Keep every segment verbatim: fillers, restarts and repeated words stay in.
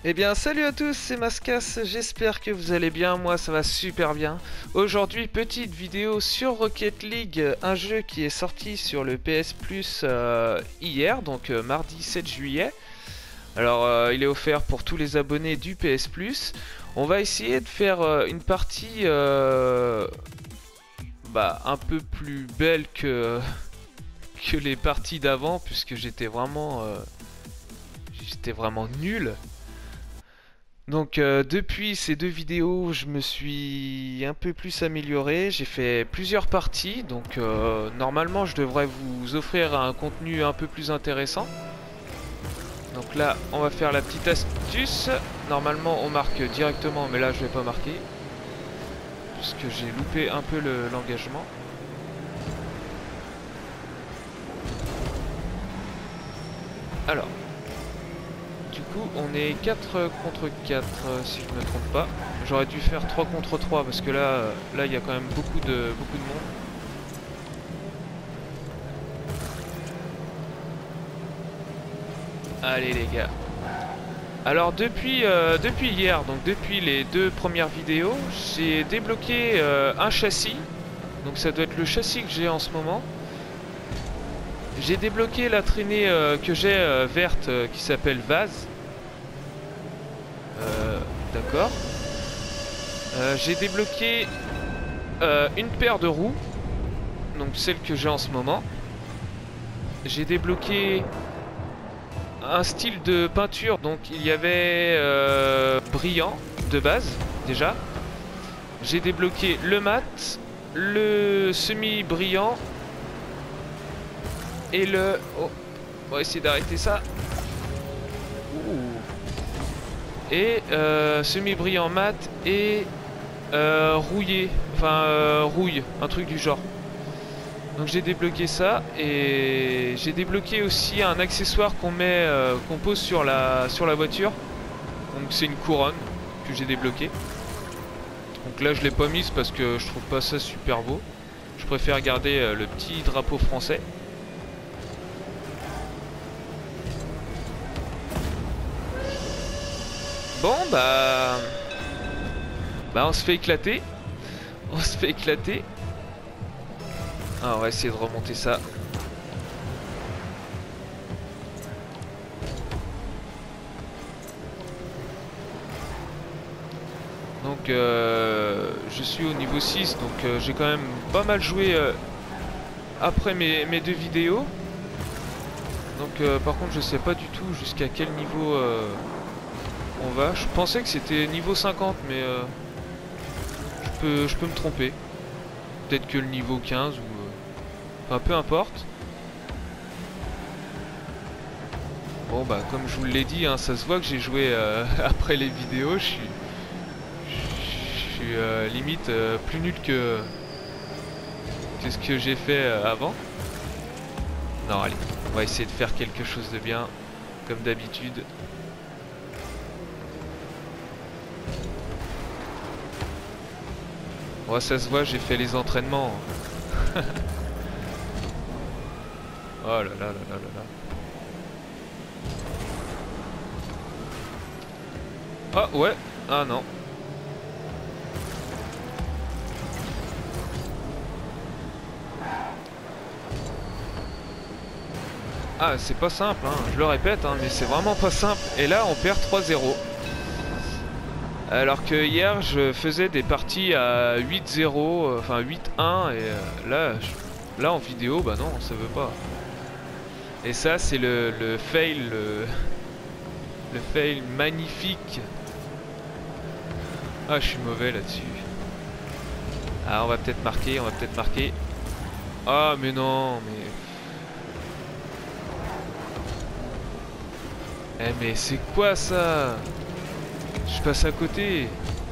Eh bien salut à tous, c'est Mascas, j'espère que vous allez bien, moi ça va super bien. Aujourd'hui petite vidéo sur Rocket League, un jeu qui est sorti sur le P S Plus euh, hier, donc euh, mardi sept juillet. Alors euh, il est offert pour tous les abonnés du P S Plus. On va essayer de faire euh, une partie euh, bah, un peu plus belle que, que les parties d'avant, puisque j'étais vraiment, euh, j'étais vraiment nul. Donc euh, depuis ces deux vidéos, je me suis un peu plus amélioré, j'ai fait plusieurs parties, donc euh, normalement je devrais vous offrir un contenu un peu plus intéressant. Donc là, on va faire la petite astuce. Normalement on marque directement, mais là je vais pas marquer, puisque j'ai loupé un peu l'engagement. Alors, du coup on est quatre contre quatre si je me trompe pas. J'aurais dû faire trois contre trois parce que là là il y a quand même beaucoup de beaucoup de monde. Allez les gars. Alors depuis euh, depuis hier, donc depuis les deux premières vidéos, j'ai débloqué euh, un châssis. Donc ça doit être le châssis que j'ai en ce moment. J'ai débloqué la traînée euh, que j'ai euh, verte euh, qui s'appelle Vase. Euh, D'accord. Euh, j'ai débloqué euh, une paire de roues, donc celle que j'ai en ce moment. J'ai débloqué un style de peinture, donc il y avait euh, brillant de base déjà. J'ai débloqué le mat, le semi brillant et le... Oh, on va essayer d'arrêter ça. Ouh. Et euh, semi brillant mat et euh, rouillé, enfin euh, rouille, un truc du genre. Donc j'ai débloqué ça et j'ai débloqué aussi un accessoire qu'on met, euh, qu'on pose sur la, sur la voiture. Donc c'est une couronne que j'ai débloquée. Donc là je l'ai pas mise parce que je trouve pas ça super beau. Je préfère garder euh, le petit drapeau français. Bon bah... Bah on se fait éclater. On se fait éclater. Ah, on va essayer de remonter ça. Donc euh, je suis au niveau six, donc euh, j'ai quand même pas mal joué euh, après mes, mes deux vidéos. Donc euh, par contre je sais pas du tout jusqu'à quel niveau euh, on va. Je pensais que c'était niveau cinquante, mais euh, je peux, je peux me tromper. Peut-être que le niveau quinze ou... Euh, enfin peu importe. Bon bah comme je vous l'ai dit, hein, ça se voit que j'ai joué euh, après les vidéos. Je suis... Je suis euh, limite euh, plus nul que, que ce que j'ai fait euh, avant. Non, allez, on va essayer de faire quelque chose de bien, comme d'habitude. Bon, ça se voit, j'ai fait les entraînements. Oh là là là là là là. Ah ouais, ah non. Ah, c'est pas simple, hein. Je le répète, hein, mais c'est vraiment pas simple. Et là, on perd trois zéro. Alors que hier, je faisais des parties à huit zéro, euh, enfin huit un, et euh, là, je, là, en vidéo, bah non, ça veut pas. Et ça, c'est le, le fail, le, le fail magnifique. Ah, je suis mauvais là-dessus. Ah, on va peut-être marquer, on va peut-être marquer. Ah, mais non, mais... Eh mais c'est quoi ça? Je passe à côté.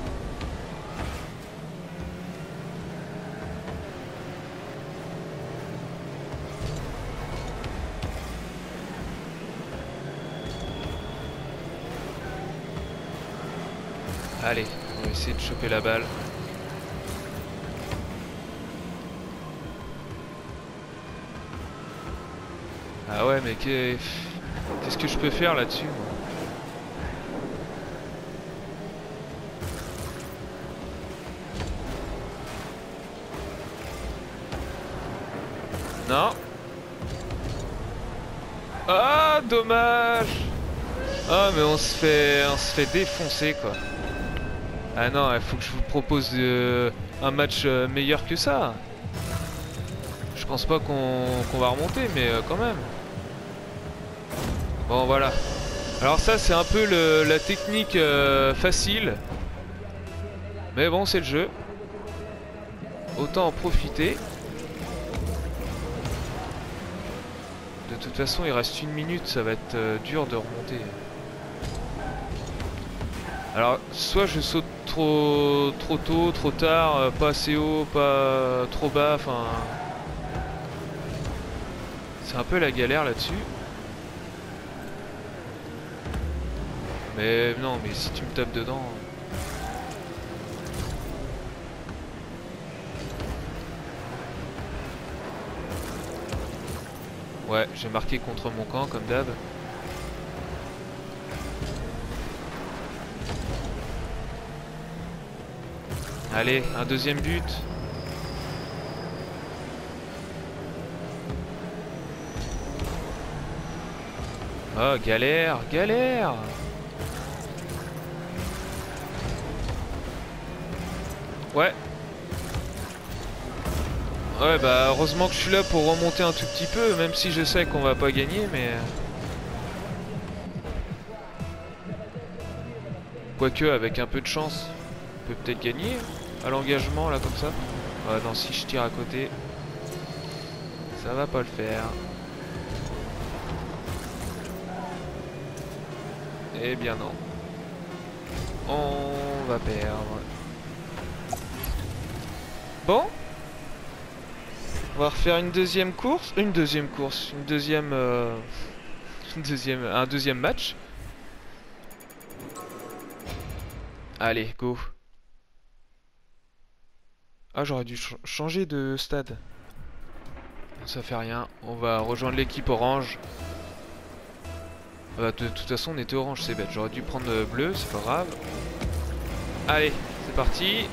Allez, on va essayer de choper la balle. Ah ouais mais qu'est-ce que je peux faire là-dessus? Non. Ah, dommage. Ah, mais on se fait, on se fait défoncer quoi. Ah non, il faut que je vous propose euh, un match euh, meilleur que ça. Je pense pas qu'on qu'on va remonter, mais euh, quand même. Bon, voilà. Alors ça, c'est un peu le, la technique euh, facile. Mais bon, c'est le jeu. Autant en profiter. De toute façon, il reste une minute, ça va être euh, dur de remonter. Alors, soit je saute trop trop tôt, trop tard, euh, pas assez haut, pas trop bas, enfin... C'est un peu la galère là-dessus. Mais non, mais si tu me tapes dedans... Ouais, j'ai marqué contre mon camp, comme d'hab. Allez, un deuxième but. Oh, galère, galère. Ouais. Ouais, bah heureusement que je suis là pour remonter un tout petit peu, même si je sais qu'on va pas gagner, mais... Quoique, avec un peu de chance, on peut peut-être gagner à l'engagement, là, comme ça. Ouais, non, si je tire à côté, ça va pas le faire. Eh bien non. On va perdre. Bon. On va refaire une deuxième course. Une deuxième course. Une deuxième... Euh, une deuxième... Un deuxième match. Allez, go. Ah, j'aurais dû ch changer de stade. Ça fait rien. On va rejoindre l'équipe orange. Bah, de toute façon, on était orange, c'est bête. J'aurais dû prendre bleu, c'est pas grave. Allez, c'est parti.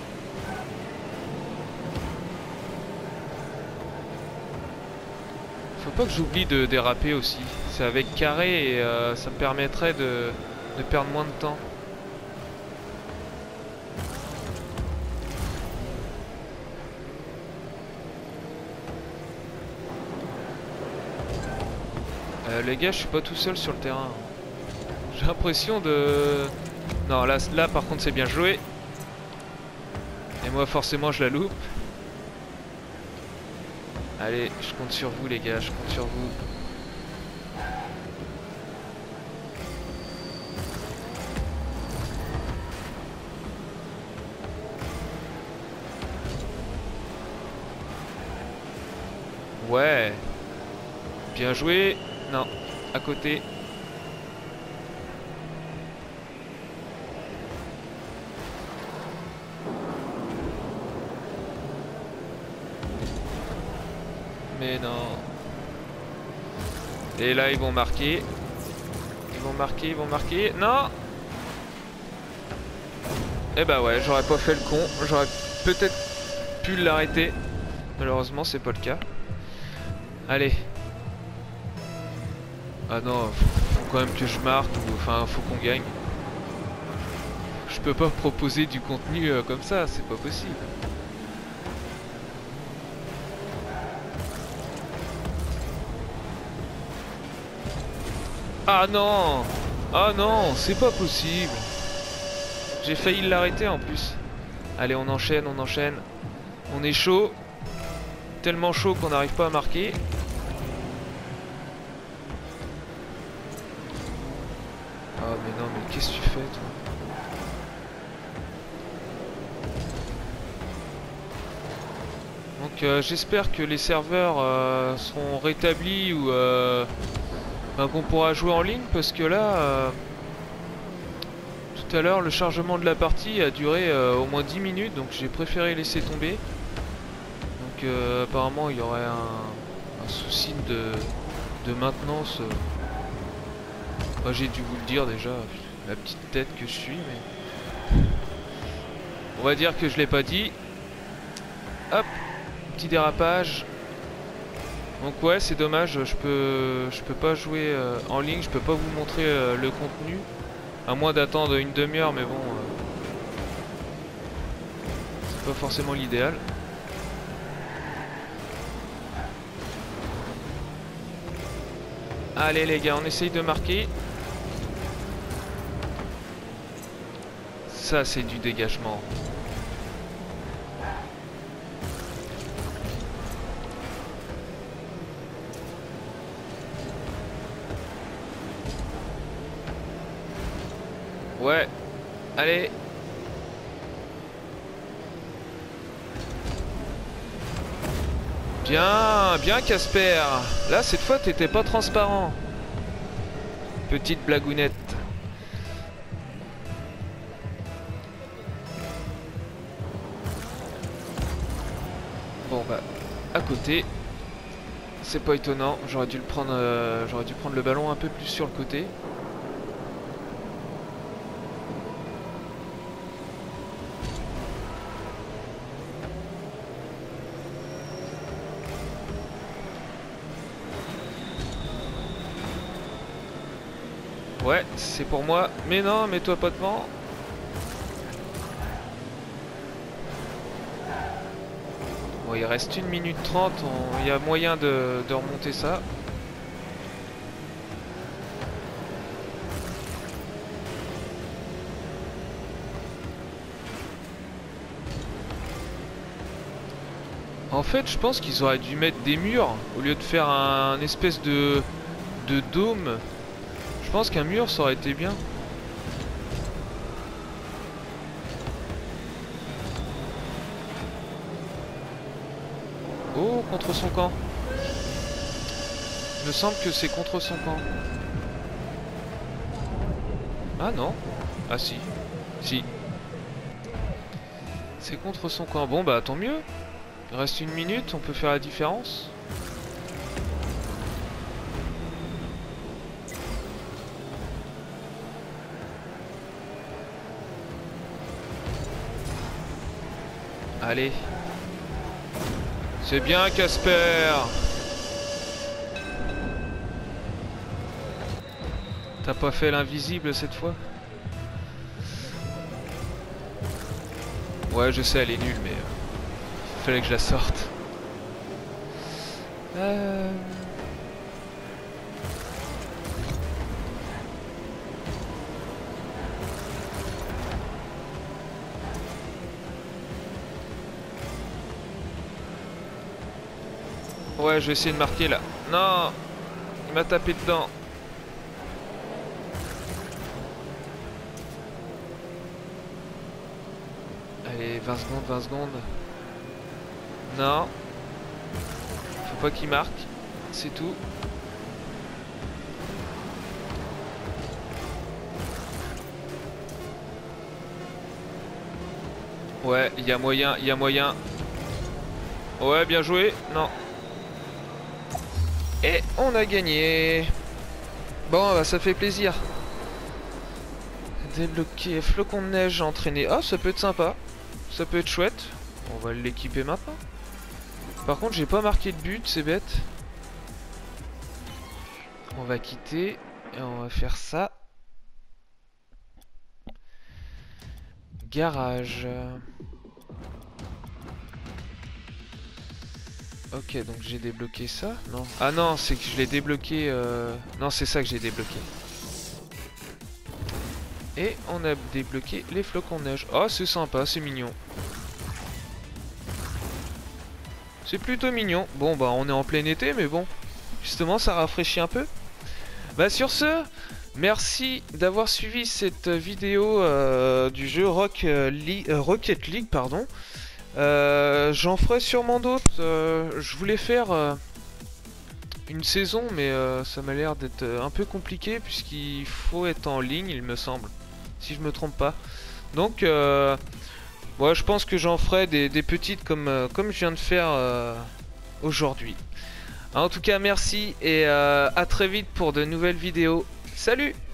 Faut pas que j'oublie de déraper aussi. C'est avec carré et euh, ça me permettrait de, de perdre moins de temps. Euh, les gars, je suis pas tout seul sur le terrain. J'ai l'impression de... Non, là, là par contre c'est bien joué. Et moi forcément je la loupe. Allez, je compte sur vous les gars, je compte sur vous. Ouais. Bien joué. Non, à côté. Mais non. Et là, ils vont marquer. Ils vont marquer, ils vont marquer. Non. Eh bah ouais, j'aurais pas fait le con. J'aurais peut-être pu l'arrêter. Malheureusement, c'est pas le cas. Allez. Ah non, faut, faut quand même que je marque. Ou, enfin, faut qu'on gagne. Je peux pas proposer du contenu euh, comme ça, c'est pas possible. Ah non! Ah non, c'est pas possible. J'ai failli l'arrêter en plus. Allez, on enchaîne, on enchaîne. On est chaud. Tellement chaud qu'on n'arrive pas à marquer. Oh mais non, mais qu'est-ce que tu fais toi? Donc euh, j'espère que les serveurs euh, seront rétablis ou euh, ben, qu'on pourra jouer en ligne parce que là... Euh, tout à l'heure, le chargement de la partie a duré euh, au moins dix minutes, donc j'ai préféré laisser tomber. Donc euh, apparemment il y aurait un, un souci de, de maintenance. Moi j'ai dû vous le dire déjà, la petite tête que je suis, mais... On va dire que je l'ai pas dit. Hop, petit dérapage. Donc ouais, c'est dommage, je peux je peux pas jouer euh, en ligne, je peux pas vous montrer euh, le contenu. À moins d'attendre une demi-heure, mais bon, euh, c'est pas forcément l'idéal. Allez les gars, on essaye de marquer. Ça c'est du dégagement. Ouais, allez. Bien, bien Casper. Là cette fois t'étais pas transparent. Petite blagounette. Bon bah, à côté. C'est pas étonnant, j'aurais dû le prendre euh, j'aurais dû prendre le ballon un peu plus sur le côté. Ouais, c'est pour moi. Mais non, mets-toi pas devant. Bon, il reste une minute trente. Il y a moyen de, de remonter ça. En fait, je pense qu'ils auraient dû mettre des murs au lieu de faire un, un espèce de, de dôme. Je pense qu'un mur, ça aurait été bien. Oh, contre son camp. Il me semble que c'est contre son camp. Ah non. Ah si. Si. C'est contre son camp. Bon bah tant mieux. Il reste une minute, on peut faire la différence. Allez. C'est bien Casper. T'as pas fait l'invisible cette fois? Ouais je sais elle est nulle mais euh, fallait que je la sorte. Euh... Ouais, je vais essayer de marquer là. Non, il m'a tapé dedans. Allez, vingt secondes, vingt secondes. Non. Faut pas qu'il marque. C'est tout. Ouais, il y a moyen, il y a moyen. Ouais, bien joué. Non. Et on a gagné. Bon, bah, ça fait plaisir. Débloquer flocon de neige entraîné. Ah, ça peut être sympa. Ça peut être chouette. On va l'équiper maintenant. Par contre, j'ai pas marqué de but, c'est bête. On va quitter et on va faire ça. Garage. Ok, donc j'ai débloqué ça. Non. Ah non, c'est que je l'ai débloqué. Euh... Non, c'est ça que j'ai débloqué. Et on a débloqué les flocons de neige. Oh, c'est sympa, c'est mignon. C'est plutôt mignon. Bon, bah, on est en plein été, mais bon. Justement, ça rafraîchit un peu. Bah, sur ce, merci d'avoir suivi cette vidéo euh, du jeu Rock, euh, Li euh, Rocket League, pardon. Euh, J'en ferai sûrement d'autres. Euh, je voulais faire euh, une saison, mais euh, ça m'a l'air d'être un peu compliqué puisqu'il faut être en ligne, il me semble, si je me trompe pas. Donc, euh, ouais, je pense que j'en ferai des, des petites comme euh, comme je viens de faire euh, aujourd'hui. En tout cas, merci et euh, à très vite pour de nouvelles vidéos. Salut!